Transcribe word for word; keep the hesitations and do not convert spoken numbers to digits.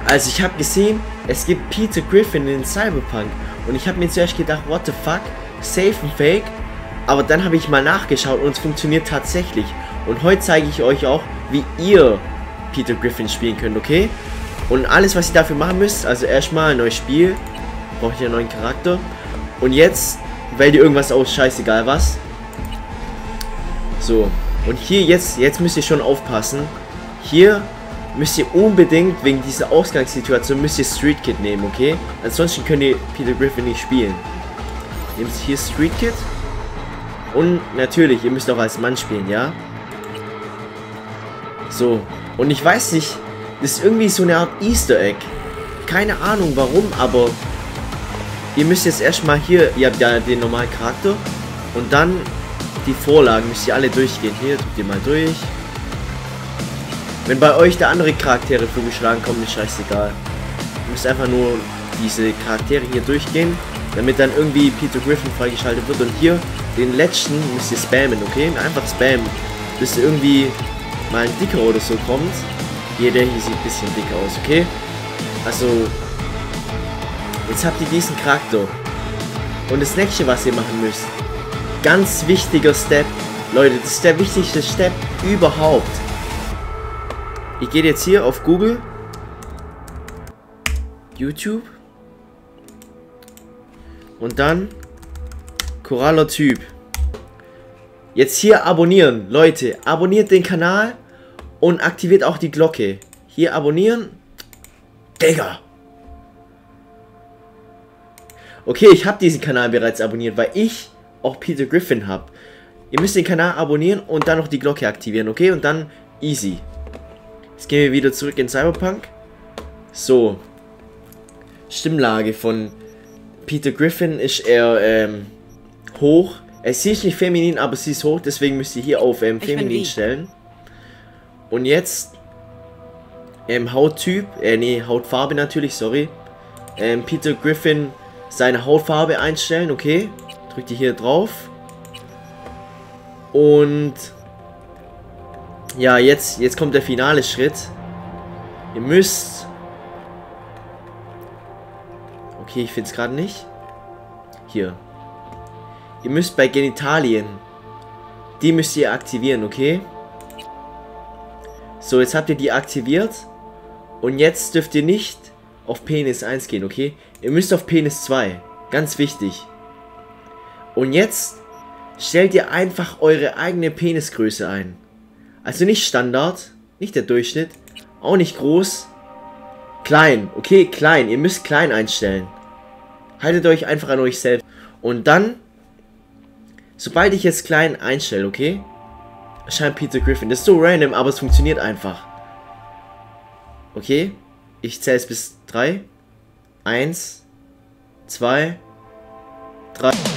Also ich habe gesehen, es gibt Peter Griffin in Cyberpunk. Und ich habe mir zuerst gedacht, what the fuck, safe and fake. Aber dann habe ich mal nachgeschaut und es funktioniert tatsächlich. Und heute zeige ich euch auch, wie ihr Peter Griffin spielen könnt, okay? Und alles, was ihr dafür machen müsst, also erstmal ein neues Spiel, braucht ihr einen neuen Charakter. Und jetzt wählt ihr irgendwas aus, scheißegal was. So, und hier jetzt, jetzt müsst ihr schon aufpassen. Hier müsst ihr unbedingt, wegen dieser Ausgangssituation, müsst ihr Street Kid nehmen, okay? Ansonsten könnt ihr Peter Griffin nicht spielen. Nehmt hier Street Kid. Und natürlich, ihr müsst auch als Mann spielen, ja? So, und ich weiß nicht, das ist irgendwie so eine Art Easter Egg. Keine Ahnung warum, aber ihr müsst jetzt erstmal hier, ihr habt ja den normalen Charakter und dann die Vorlagen müsst ihr alle durchgehen. Hier, drückt ihr mal durch. Wenn bei euch da andere Charaktere vorgeschlagen kommen, ist scheißegal. Ihr müsst einfach nur diese Charaktere hier durchgehen, damit dann irgendwie Peter Griffin freigeschaltet wird. Und hier, den letzten müsst ihr spammen, okay? Einfach spammen, bis irgendwie mal ein Dicker oder so kommt. Hier, der hier sieht ein bisschen dicker aus, okay? Also, jetzt habt ihr diesen Charakter. Und das nächste, was ihr machen müsst, ganz wichtiger Step, Leute, das ist der wichtigste Step überhaupt. Ihr geht jetzt hier auf Google, YouTube und dann Koraller Typ. Jetzt hier abonnieren, Leute, abonniert den Kanal und aktiviert auch die Glocke. Hier abonnieren. Digga. Okay, ich habe diesen Kanal bereits abonniert, weil ich auch Peter Griffin habe. Ihr müsst den Kanal abonnieren und dann noch die Glocke aktivieren, okay? Und dann easy. Jetzt gehen wir wieder zurück in Cyberpunk. So. Stimmlage von Peter Griffin ist eher ähm, hoch. Es ist nicht feminin, aber sie ist hoch, deswegen müsst ihr hier auf ähm, feminin stellen. Und jetzt ähm, Hauttyp, äh, nee, Hautfarbe natürlich, sorry. Ähm, Peter Griffin seine Hautfarbe einstellen, okay. Drückt ihr hier drauf. Und ja, jetzt, jetzt kommt der finale Schritt. Ihr müsst... Okay, ich finde es gerade nicht. Hier. Ihr müsst bei Genitalien, die müsst ihr aktivieren, okay? So, jetzt habt ihr die aktiviert. Und jetzt dürft ihr nicht auf Penis eins gehen, okay? Ihr müsst auf Penis zwei. Ganz wichtig. Und jetzt stellt ihr einfach eure eigene Penisgröße ein. Also nicht Standard, nicht der Durchschnitt, auch nicht groß. Klein, okay, klein. Ihr müsst klein einstellen. Haltet euch einfach an euch selbst. Und dann, sobald ich jetzt klein einstelle, okay, erscheint Peter Griffin. Das ist so random, aber es funktioniert einfach. Okay, ich zähle es bis drei. Eins, zwei, drei.